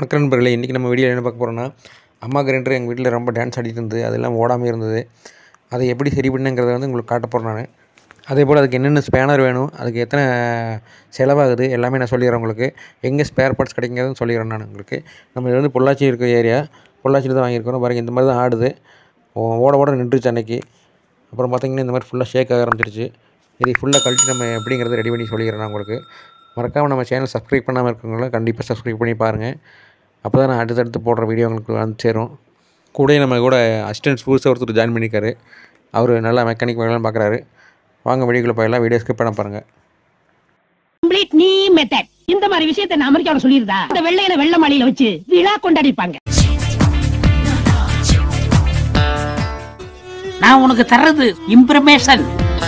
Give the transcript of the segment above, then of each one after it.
வணக்கம் நண்பர்களே, இன்றைக்கி நம்ம வீடியோவில் என்ன பார்க்க போகிறோம்னா, அம்மா கிரைண்டர் எங்கள் வீட்டில் ரொம்ப டான்ஸ் ஆடிட்டு இருந்தது. அதெல்லாம் ஓடாமல் இருந்தது. அதை எப்படி சரி பண்ணுங்கிறத உங்களுக்கு காட்ட போகிறேன் நான். அதேபோல் அதுக்கு என்னென்ன ஸ்பேனர் வேணும், அதுக்கு எத்தனை செலவாகுது எல்லாமே நான் சொல்லிடுறேன் உங்களுக்கு. எங்கே ஸ்பேர் பார்ட்ஸ் கிடைக்குங்கிறதும் சொல்லிடுறேன் நான் உங்களுக்கு. நம்ம இது வந்து பொள்ளாச்சி இருக்க ஏரியா, பொள்ளாச்சியில் தான் வாங்கியிருக்கிறோம். பாருங்கள், இந்த மாதிரி தான் ஆடுது. ஓட ஓட நின்றுச்சு அன்றைக்கி. அப்புறம் பார்த்திங்கன்னா இந்த மாதிரி ஃபுல்லாக ஷேக் ஆக ஆரம்பிச்சிருச்சு. இதை ஃபுல்லாக கழட்டி நம்ம எப்படிங்கிறத ரெடி பண்ணி சொல்லிக்கிறேன் நான் உங்களுக்கு. மறக்காமல் நம்ம சேனல் சப்ஸ்கிரைப் பண்ணாமல் இருக்கவங்கள கண்டிப்பாக சப்ஸ்கிரைப் பண்ணி பாருங்கள். அப்போ தான் நான் அடுத்தடுத்து போடுற வீடியோ உங்களுக்கு வந்து சேரும். கூட நம்ம கூட அசிஸ்டன்ட் புதுசாக ஒருத்தர் ஜாயின் பண்ணியிருக்காரு. அவர் நல்லா மெக்கானிக் வேலைலாம் பார்க்குறாரு. வாங்க வீடியோக்குள்ளே போயிடலாம். வீடியோ ஸ்கிப் பண்ண பாருங்கள். கம்ப்ளீட் நீ மெத்தட். இந்த மாதிரி விஷயத்தை நான் அமெரிக்காவில் சொல்லியிருந்தா இந்த வெள்ளையில வெள்ள மாளிகையில வச்சு விழா கொண்டாடிப்பாங்க. நான் உனக்கு தர்றது இம்ப்ரமேஷன்.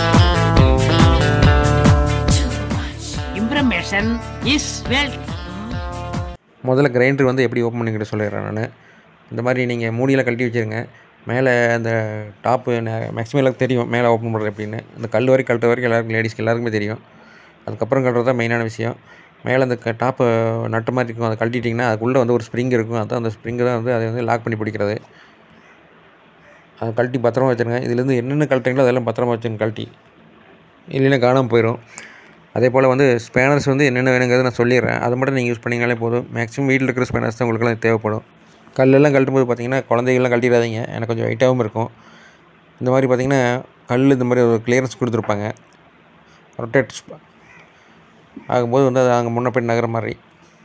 Information is wealth. முதல்ல கிரைண்டர் வந்து எப்படி ஓப்பன் பண்ணிக்கிட்டு சொல்லிடுறேன் நான். இந்த மாதிரி நீங்கள் மூடியில் கழட்டி வச்சுருங்க. மேலே அந்த டாப்பு மேக்ஸிமம் எல்லாருக்கும் தெரியும் மேலே ஓப்பன் பண்ணுறது எப்படின்னு. அந்த கல் வரைக்கும் கழட்ட வரைக்கும் எல்லாருக்கும் லேடிஸ்க்கு எல்லாருக்குமே தெரியும். அதுக்கப்புறம் கழட்டுறது தான் மெயினான விஷயம். மேலே அந்த டாப்பு நட்டு மாதிரி இருக்கும், அதை கழட்டிட்டிங்கன்னா அதுக்குள்ளே வந்து ஒரு ஸ்ப்ரிங் இருக்கும். அதுதான் அந்த ஸ்ப்ரிங்கு தான் வந்து அதை வந்து லாக் பண்ணி பிடிக்கிறது. அதை கழட்டி பத்திரமா வச்சுருங்க. இதுலேருந்து என்னென்ன கழட்டுறீங்களோ அதெல்லாம் பத்திரமா வச்சுருங்க கழட்டி, இல்லைன்னா காணாமல் போயிடும். அதே போல் வந்து ஸ்பேனர்ஸ் வந்து என்னென்ன வேணுங்கிறத நான் சொல்லிடுறேன். அதை மட்டும் நீங்கள் யூஸ் பண்ணிங்கனாலே போதும். மேக்ஸிமம் வீட்டில் இருக்கிற ஸ்பேனர்ஸ் தான் உங்களுக்குலாம் தேவைப்படும். கல்லெல்லாம் கழட்டும்போது பார்த்திங்கன்னா குழந்தைகள்லாம் கழட்டிடாதீங்க, எனக்கு கொஞ்சம் வெயிட்டாகவும் இருக்கும். இந்த மாதிரி பார்த்திங்கன்னா கல் இந்த மாதிரி ஒரு கிளியரன்ஸ் கொடுத்துருப்பாங்க. ரொட்டேட் ஆகும்போது வந்து அது அங்கே முன்ன பின் நகர மாதிரி.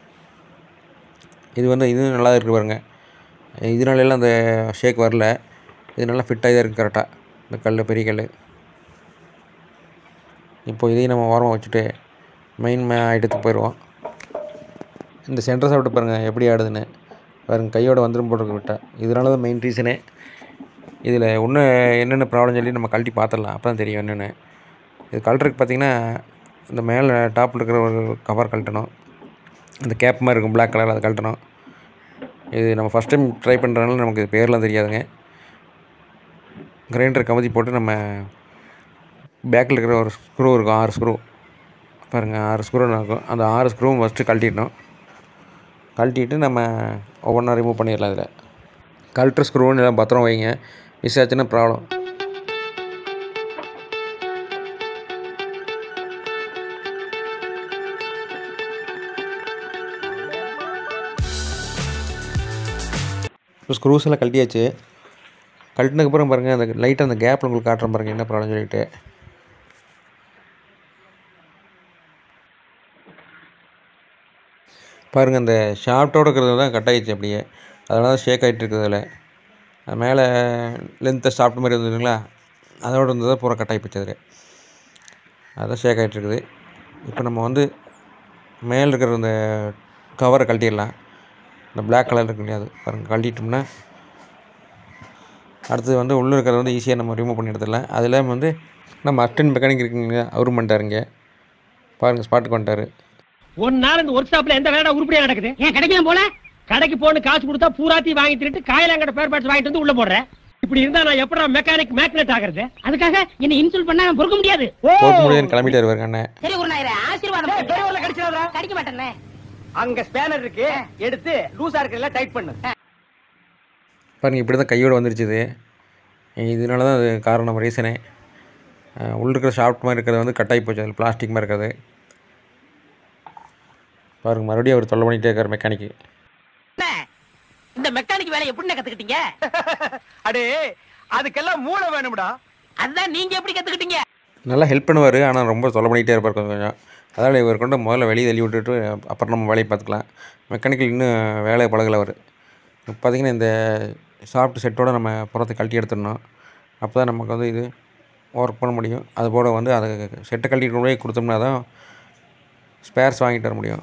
இது வந்து இது நல்லா இருக்குது பாருங்கள். இதனாலெல்லாம் அந்த ஷேக் வரல. இது நல்லா ஃபிட்டாக தான் இருக்குது கரெக்டாக, இந்த கல் பெரிய கல். இப்போது இதையும் நம்ம ஓரமாக வச்சுட்டு மெயின் ஐட்டத்துக்கு போயிடுவோம். இந்த சென்டர் சாப்பிட்டு பாருங்கள் எப்படி ஆடுதுன்னு. பாருங்கள், கையோட வந்துடும் போட்டு விட்டால். இதனால தான் மெயின் ரீசனே. இதில் இன்னும் என்னென்ன ப்ராப்ளம் சொல்லி நம்ம கழட்டி பார்த்துடலாம், அப்போ தான் தெரியும் என்னென்னு. இது கழட்டுறதுக்கு பார்த்திங்கன்னா இந்த மேலே டாப்பில் இருக்கிற ஒரு கவர் கழட்டணும். அந்த கேப் மாதிரி இருக்கும் பிளாக் கலரில், அதை கழட்டணும். இது நம்ம ஃபஸ்ட் டைம் ட்ரை பண்ணுறதுனால நமக்கு இது பேர்லாம் தெரியாதுங்க. கிரைண்டர் கமுத்தி போட்டு நம்ம பேக்கில் இருக்கிற ஒரு ஸ்க்ரூ இருக்கும், 6 ஸ்க்ரூ பாருங்கள், 6 ஸ்க்ரூ இருக்கும். அந்த 6 ஸ்க்ரூவும் ஃபஸ்ட்டு கழட்டிடணும். கழட்டிட்டு நம்ம ஒவ்வொன்றா ரிமூவ் பண்ணிடலாம். இதில் கழட்டுற ஸ்க்ரூன்னு எல்லாம் பத்திரம் வைங்க, மிஸ் ஆச்சுன்னா ப்ராப்ளம். இப்போ ஸ்க்ரூஸ் எல்லாம் கழட்டியாச்சு. கழட்டினதுக்கப்புறம் பாருங்கள், அந்த லைட்டாக அந்த கேப்பில் உங்களுக்கு காட்டுறேன் பாருங்கள் என்ன ப்ராப்ளம் சொல்லிட்டு. பாருங்கள், அந்த ஷாஃப்ட்டோடு இருக்கிறது தான் கட் ஆகிடுச்சு அப்படியே. அதனால தான் ஷேக் ஆகிட்டு இருக்குது. அதில் மேலே லென்த்தை ஷாஃப்ட் மாதிரி இருந்ததுங்களா, அதோடு இருந்தது தான் பூரா கட் ஆகி போச்சு. அதில் அதான் ஷேக் ஆகிட்டு இருக்குது. இப்போ நம்ம வந்து மேலே இருக்கிற அந்த கவரை கழட்டிடலாம். இந்த பிளாக் கலர் இருக்கு இல்லையா, அது பாருங்கள் கழட்டிட்டோம்னா அடுத்தது வந்து உள்ளே இருக்கிறத வந்து ஈஸியாக நம்ம ரிமூவ் பண்ணி எடுத்துடலாம். அதில் வந்து நம்ம அசிஸ்டன்ட் மெக்கானிக் இருக்குங்க, அவரும் பண்ணிட்டாருங்க. பாருங்கள், ஸ்பாட்டுக்கு வந்துட்டார். ஒரு நாள் இந்த ஒர்க் ஷாப்ல எந்த வேலை உருப்படியா நடக்குது? ஏன் கிடைக்கலாம் போல? கடைக்கு போன்னு காசு கொடுத்தா பூராத்தி வாங்கி திருட்டு காயலாங்கட ஸ்பேர் பார்ட்ஸ் வாங்கிட்டு வந்து உள்ள போடுறேன். இப்படி இருந்தா நான் எப்படா மெக்கானிக் மேக்னெட் ஆகிறது? அதுக்காக என்ன இன்சல்ட் பண்ணா நான் பொறுக்க முடியாது. பொறுக்க முடியாதுன்னு கிளம்பிட்டாரு பாருங்க அண்ணே. சரி குருநாயரே, ஆசீர்வாதம். பெரியவர்ல கடிச்சறடா. கடிக்க மாட்டேனே. அங்க ஸ்பேனர் இருக்கு, எடுத்து லூசா இருக்கறல டைட் பண்ணு. பாருங்கள், இப்படி தான் கையோடு வந்துருச்சு இது. இதனால தான் அது காரணம், ரீசனே. உள்ள இருக்கிற ஷாஃப்ட் மாதிரி இருக்கிறது வந்து கட் ஆகி போச்சு, அதில் பிளாஸ்டிக் மாதிரி இருக்கிறது. பாருங்கள், மறுபடியும் அவர் தொல்லை பண்ணிகிட்டே இருக்கார் மெக்கானிக்கு. இந்த மெக்கானிக் வேலை எப்படி கத்துக்கிட்டீங்க? அடே, அதுக்கெல்லாம் மூளை வேணும்டா. அதுதான் நீங்க எப்படி கத்துக்கிட்டீங்க? நல்லா ஹெல்ப் பண்ணுவார், ஆனால் ரொம்ப தொல்லை பண்ணிகிட்டே இருப்பார் கொஞ்சம். அதனால் இவர் கொண்டு முதல்ல வெளியே தள்ளி விட்டுட்டு அப்புறம் நம்ம வேலையை பார்த்துக்கலாம். மெக்கானிக்கல் இன்னும் வேலையை பழகலை அவர். பார்த்திங்கன்னா இந்த சாஃப்ட் செட்டோடு நம்ம புறத்தை கழட்டி எடுத்துடணும். அப்போ தான் நமக்கு வந்து இது ஒர்க் பண்ண முடியும். அதுபோல் வந்து அதை செட்டை கழட்டிட்டு போய் கொடுத்தோம்னா தான் ஸ்பேர்ஸ் வாங்கிட்டு வர முடியும்.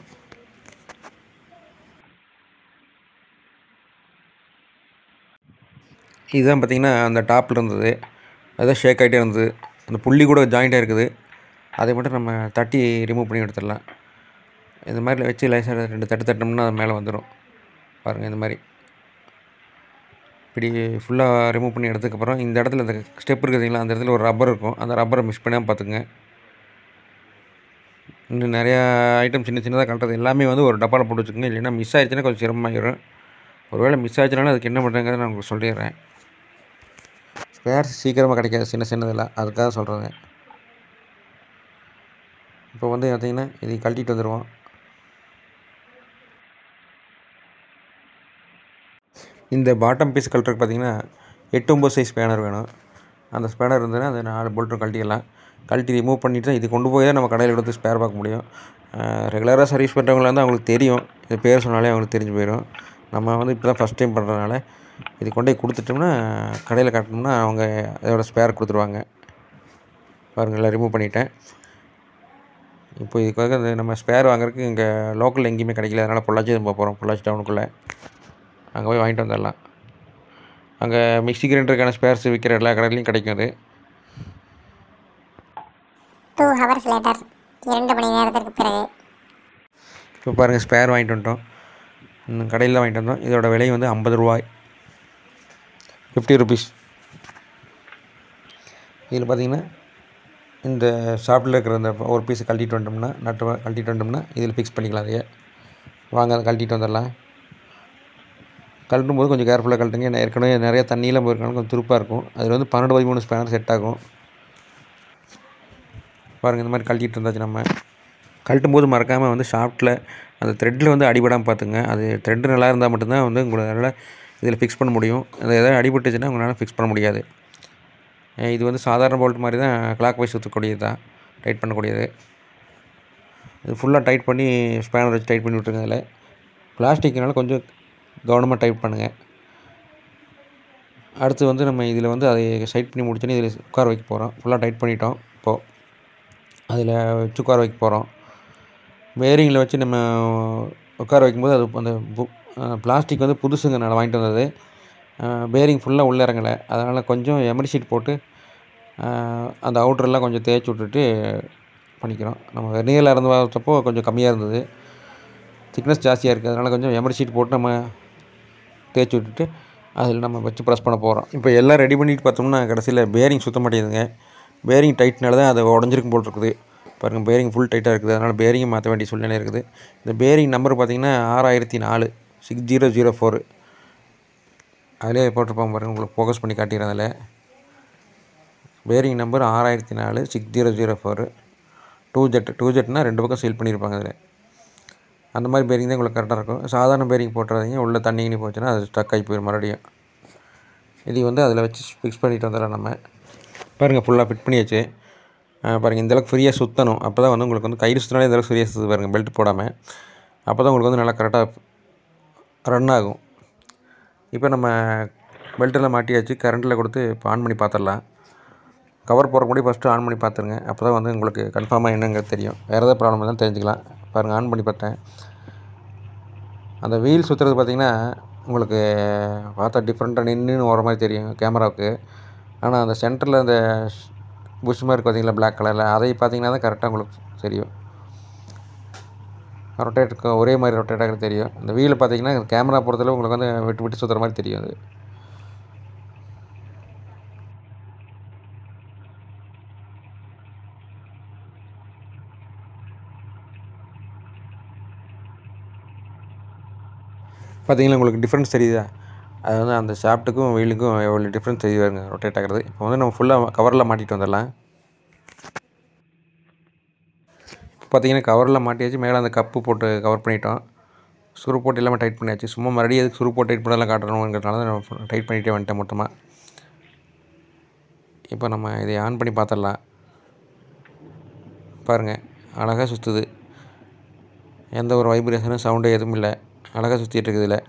இதுதான் பார்த்திங்கன்னா அந்த டாப்பில் இருந்தது, அதுதான் ஷேக் ஆகிட்டே இருந்தது. அந்த புள்ளி கூட ஜாயிண்ட்டாக இருக்குது. அதை மட்டும் நம்ம தட்டி ரிமூவ் பண்ணி எடுத்துடலாம். இந்த மாதிரி வச்சு லைஸாக 2 தட்டு தட்டோம்னா அது மேலே வந்துடும். பாருங்கள், இந்த மாதிரி இப்படி ஃபுல்லாக ரிமூவ் பண்ணி எடுத்ததுக்கப்புறம் இந்த இடத்துல இந்த ஸ்டெப் இருக்குதுங்களா, அந்த இடத்துல ஒரு ரப்பர் இருக்கும். அந்த ரப்பரை மிஸ் பண்ணாமல் பார்த்துக்குங்க. இன்னும் நிறையா ஐட்டம் சின்ன சின்னதாக கழட்டுறது எல்லாமே வந்து ஒரு டப்பாவில் போட்டு வச்சுக்கோங்க. இல்லைன்னா மிஸ் ஆயிடுச்சுன்னா கொஞ்சம் சிரமமாயிடும். ஒருவேளை மிஸ் ஆச்சுனாலும் அதுக்கு என்ன பண்ணுறேங்கிறத நான் உங்களுக்கு சொல்லிடுறேன். ஸ்பேர்ஸ் சீக்கிரமாக கிடைக்காது சின்ன சின்னதெல்லாம், அதுக்காக சொல்கிறேங்க. இப்போ வந்து பார்த்திங்கன்னா இதை கழட்டிட்டு வந்துடுவோம். இந்த பாட்டம் பீஸ் கழட்டுறதுக்கு பார்த்திங்கன்னா 8-9 சைஸ் ஸ்பேனர் வேணும். அந்த ஸ்பேனர் இருந்ததுன்னா அந்த 4 போல்ட்டும் கழட்டிக்கலாம். கழட்டி ரிமூவ் பண்ணிவிட்டு தான் இது கொண்டு போய் தான் நம்ம கடையில் எடுத்து ஸ்பேர் பார்க்க முடியும். ரெகுலராக சர்வீஸ் பண்ணுறவங்களா இருந்தால் அவங்களுக்கு தெரியும். இது பேர் சொன்னாலே அவங்களுக்கு தெரிஞ்சு போயிடும். நம்ம வந்து இப்போ தான் ஃபஸ்ட் டைம் பண்ணுறதுனால இது கொண்டு போய் கொடுத்துட்டோம்னா கடையில் காட்டினோம்னா அவங்க அதோட ஸ்பேர் கொடுத்துருவாங்க. பாருங்கள், எல்லாம் ரிமூவ் பண்ணிட்டேன். இப்போ இதுக்காக நம்ம ஸ்பேர் வாங்குறதுக்கு இங்கே லோக்கலில் எங்கேயுமே கிடைக்கல. அதனால் பொள்ளாச்சி தான் போக போகிறோம். பொள்ளாச்சி டவுனுக்குள்ளே அங்கே போய் வாங்கிட்டு வந்துடலாம். அங்கே மிக்ஸி கிரைண்டருக்கான ஸ்பேர்ஸ் விற்கிற எல்லா கடையிலையும் கிடைக்கும் அது. 2 hours later, 2 மணி நேரத்திற்கு பிறகு இப்போ பாருங்கள், ஸ்பேர் வாங்கிட்டு வந்துட்டோம். கடையில் தான் வாங்கிட்டு வந்தோம். இதோட விலை வந்து 50 ரூபாய், 50 ருபீஸ். இதில் பார்த்திங்கன்னா இந்த ஷாப்பில் இருக்கிற அந்த ஒரு பீஸை கழட்டிட்டு வந்துட்டோம்னா, நட்டு கழட்டிட்டு வந்துட்டோம்னா இதில் ஃபிக்ஸ் பண்ணிக்கலாம். அதையே வாங்க, அதை கழட்டிட்டு வந்துடலாம். கழட்டும் போது கொஞ்சம் கேர்ஃபுல்லாக கழட்டுங்க. ஏன்னா ஏற்கனவே நிறைய தண்ணியெலாம் போயிருக்காங்க, கொஞ்சம் துருப்பாக இருக்கும். அதில் வந்து 12-13 ஸ்பேனர் செட் ஆகும். பாருங்கள், இந்த மாதிரி கழட்டிட்டு இருந்தாச்சு. நம்ம கழட்டும் போது மறக்காமல் வந்து ஷாஃப்ட்டில் அந்த த்ரெட்டில் வந்து அடிபடாமல் பார்த்துங்க. அது த்ரெட்டு நல்லா இருந்தால் மட்டும்தான் வந்து உங்களால் இதில் ஃபிக்ஸ் பண்ண முடியும். அது எதாவது அடிபட்டுச்சுன்னா உங்களால் ஃபிக்ஸ் பண்ண முடியாது. இது வந்து சாதாரண போல்ட் மாதிரி தான், கிளாக் வைஸ் சுற்றக்கூடியது தான், டைட் பண்ணக்கூடியது. இது ஃபுல்லாக டைட் பண்ணி ஸ்பேனர் வச்சு டைட் பண்ணி விட்ருங்க. அதில் பிளாஸ்டிக்னால கொஞ்சம் கவனமாக டைட் பண்ணுங்கள். அடுத்து வந்து நம்ம இதில் வந்து அதை சைட் பண்ணி முடிச்சோன்னே இதில் உட்கார வைக்க போகிறோம். ஃபுல்லாக டைட் பண்ணிட்டோம். இப்போது அதில் வச்சு உட்கார வைக்க போகிறோம். பேரிங்கில் வச்சு நம்ம உட்கார வைக்கும்போது அது அந்த பிளாஸ்டிக் வந்து புதுசுங்க, நான் வாங்கிட்டு வந்தது. பேரிங் ஃபுல்லாக உள்ளே இறங்கலை. அதனால் கொஞ்சம் எமரி ஷீட் போட்டு அந்த அவுட்ரெல்லாம் கொஞ்சம் தேய்ச்சி விட்டுட்டு பண்ணிக்கிறோம். நம்ம வெர்னியரில் இறந்து பார்த்தப்போ கொஞ்சம் கம்மியாக இருந்தது, திக்னஸ் ஜாஸ்தியாக இருக்குது. அதனால் கொஞ்சம் எமரி ஷீட் போட்டு நம்ம தேய்ச்சி விட்டுட்டு அதில் நம்ம வச்சு ப்ரெஸ் பண்ண போகிறோம். இப்போ எல்லாம் ரெடி பண்ணிட்டு பார்த்தோம்னா கடைசியில் பேரிங் சுத்த மாட்டேங்குதுங்க. பேரிங் டைட்னால தான் அது உடஞ்சிருக்கும் போல் இருக்குது. பாருங்கள், பேரிங் ஃபுல் டைட்டாக இருக்குது. அதனால் பேரிங்கை மாற்ற வேண்டிய சூழ்நிலை இருக்குது. இந்த பேரிங் நம்பர் பார்த்திங்கன்னா 6004 6004. அதிலே போட்டிருப்பாங்க பாருங்கள், உங்களுக்கு ஃபோக்கஸ் பண்ணி காட்டிடுறேன். அதில் பேரிங் நம்பர் 6004 6004. 2 ஜெட்னா 2 பக்கம் சீல் பண்ணியிருப்பாங்க. அதில் அந்த மாதிரி பேரிங் தான் உங்களுக்கு கரெக்டாக இருக்கும். சாதாரண பேரிங் போட்டுறாதீங்க, உள்ளே தண்ணி போச்சுன்னா அது ஸ்டக் ஆகி போயிடும் மறுபடியும். இது வந்து அதில் வச்சு ஃபிக்ஸ் பண்ணிட்டு வந்துடலாம். நம்ம பாருங்கள், ஃபுல்லாக ஃபிட் பண்ணியாச்சு. பாருங்கள், இந்தளவுக்கு ஃப்ரீயாக சுற்றணும். அப்போ தான் வந்து உங்களுக்கு வந்து கையில் சுற்றினாலே இந்தளவுக்கு ஃப்ரீயாக சுற்று. பாருங்கள், பெல்ட் போடாமல். அப்போ தான் உங்களுக்கு வந்து நல்லா கரெக்டாக ரன் ஆகும். இப்போ நம்ம பெல்ட்டெல்லாம் மாட்டியாச்சு. கரண்ட்டில் கொடுத்து இப்போ ஆன் பண்ணி பார்த்துடலாம். கவர் போடுற முன்னாடி ஃபஸ்ட்டு ஆன் பண்ணி பார்த்துருங்க. அப்போ தான் வந்து உங்களுக்கு கன்ஃபார்மாக என்னங்கிறது தெரியும். வேறு ஏதாவது ப்ராப்ளம் இருந்தாலும் தெரிஞ்சுக்கலாம். பாருங்கள், ஆன் பண்ணி பார்த்தேன். அந்த வீல் சுற்றுறது பார்த்திங்கன்னா உங்களுக்கு பார்த்தா டிஃப்ரெண்ட்டாக நின்று ஓர மாதிரி தெரியும் கேமராவுக்கு. ஆனால் அந்த சென்டரில் அந்த புஷ் மாதிரி இருக்குது பார்த்திங்களா, பிளாக் கலரில், அதை பார்த்திங்கன்னா தான் கரெக்டாக உங்களுக்கு தெரியும். ரொட்டேட் ஒரே மாதிரி ரொட்டேட் ஆகிறது தெரியும். இந்த வீலை பார்த்திங்கன்னா கேமரா பொறுத்தளவு உங்களுக்கு வந்து விட்டு விட்டு சுற்றுற மாதிரி தெரியும். அது பார்த்திங்கன்னா உங்களுக்கு டிஃப்ரென்ஸ் தெரியுதா? அது வந்து அந்த ஷாஃப்ட்டுக்கும் வீலுக்கும் எவ்வளோ டிஃப்ரென்ஸ் தெரியுதுங்க ரொட்டேட் ஆகிறது. இப்போ வந்து நம்ம ஃபுல்லாக கவரில் மாட்டிட்டு வந்துடலாம். இப்போ பார்த்திங்கன்னா கவரில் மாட்டியாச்சு. மேலே அந்த கப்பு போட்டு கவர் பண்ணிட்டோம். சுரு போட்டு எல்லாமே டைட் பண்ணியாச்சு. சும்மா மறுபடியும் எதுக்கு சுரு போட்டு டைட் பண்ணலாம் காட்டணுங்கிறதுனால தான் நான் டைட் பண்ணிகிட்டே வந்துட்டேன் மொத்தமாக. இப்போ நம்ம இதை ஆன் பண்ணி பார்த்துடலாம். பாருங்கள், அழகாக சுற்றுது. எந்த ஒரு வைப்ரேஷனும் சவுண்டு எதுவும் இல்லை. அழகாக சுற்றிட்டு இருக்குது. இதில்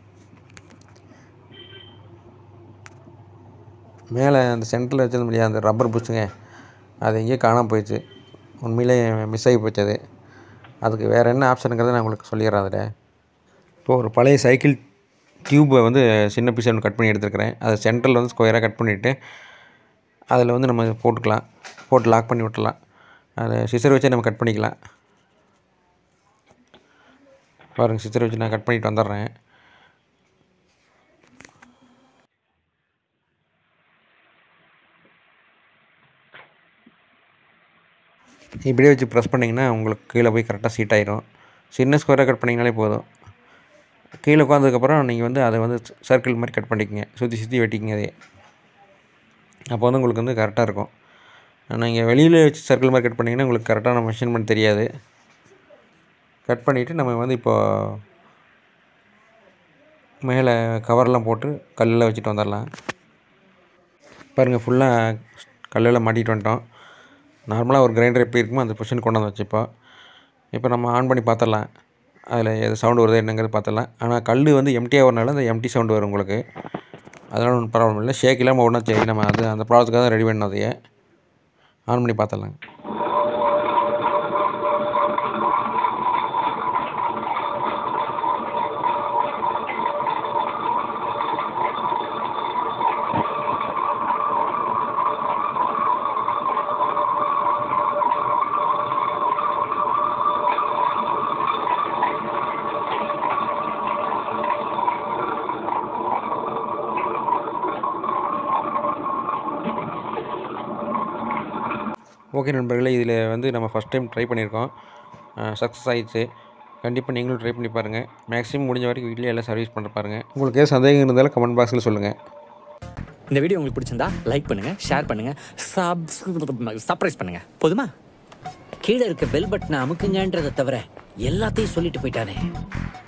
மேலே அந்த சென்டரில் வச்சிருந்த முடியாது அந்த ரப்பர் புஷுங்க, அது எங்கேயோ காணாமல் போயிடுச்சு. உண்மையிலே மிஸ் ஆகி போச்சு அது. அதுக்கு வேறு என்ன ஆப்ஷனுங்கிறத நான் உங்களுக்கு சொல்லிடுறேன். அதில் இப்போது ஒரு பழைய சைக்கிள் டியூப்பை வந்து சின்ன பீஸ் ஒன்று கட் பண்ணி எடுத்துருக்கிறேன். அதை சென்டரில் வந்து ஸ்கொயராக கட் பண்ணிவிட்டு அதில் வந்து நம்ம போட்டுக்கலாம். போட்டு லாக் பண்ணி விட்டுலாம். அதை சிசர் வச்சு நம்ம கட் பண்ணிக்கலாம். பாருங்கள், சிசர் வச்சு நான் கட் பண்ணிட்டு வந்துடுறேன். இப்படியே வச்சு ப்ரெஸ் பண்ணிங்கன்னா உங்களுக்கு கீழே போய் கரெக்டாக சீட் ஆயிரும். சின்ன ஸ்கொயராக கட் பண்ணிங்கனாலே போதும். கீழே உட்காந்ததுக்கப்புறம் நீங்கள் வந்து அதை வந்து சர்க்கிள் மாதிரி கட் பண்ணிக்கங்க, சுற்றி சுற்றி வெட்டிக்கங்க அதே. அப்போ வந்து உங்களுக்கு வந்து கரெக்டாக இருக்கும். நீங்கள் வெளியில் வச்சு சர்க்கிள் மாதிரி கட் பண்ணிங்கன்னா உங்களுக்கு கரெக்டான மெஷர்மெண்ட் தெரியாது. கட் பண்ணிவிட்டு நம்ம வந்து இப்போது மேலே கவர்லாம் போட்டு கல்லில் வச்சுட்டு வந்துடலாம். பாருங்கள், ஃபுல்லாக கல்லில் மாட்டிகிட்டு வந்துட்டோம். நார்மலாக ஒரு கிரைண்டர் எப்படி இருக்குமோ அந்த பொசிஷன் கொண்டு வந்து வச்சுப்போம். இப்போ நம்ம ஆன் பண்ணி பார்த்துடலாம், அதில் எது சவுண்டு வருது என்னங்கிறது பார்த்துடலாம். ஆனால் கல் வந்து எம்டியாக வரனால அந்த எம்டி சவுண்டு வரும் உங்களுக்கு. அதனால் ஒன்றும் ப்ராப்ளம் இல்லை. ஷேக் இல்லாமல் ஒன்றா சரி, நம்ம அது அந்த ப்ராப்ளத்துக்காக தான் ரெடி பண்ணோம். அதையே ஆன் பண்ணி பார்த்துடலாம். ஓகே நண்பர்களே, இதில் வந்து நம்ம ஃபஸ்ட் டைம் ட்ரை பண்ணியிருக்கோம். சக்ஸஸ் ஆகிடுச்சு. கண்டிப்பாக நீங்களும் ட்ரை பண்ணி பாருங்கள். மேக்ஸிமம் முடிஞ்ச வரைக்கும் வீட்டிலே எல்லாம் சர்வீஸ் பண்ண பாருங்கள். உங்களுக்கு ஏதாவது சந்தேகம் இருந்தாலும் கமெண்ட் பாக்ஸில் சொல்லுங்கள். இந்த வீடியோ உங்களுக்கு பிடிச்சிருந்தா லைக் பண்ணுங்கள், ஷேர் பண்ணுங்கள், சப்ஸ்கிரைப் பண்ணுங்கள். போதுமா? கீழே இருக்க பெல் பட்டனை அமுக்குங்கன்றதை தவிர எல்லாத்தையும் சொல்லிட்டு போயிட்டானே.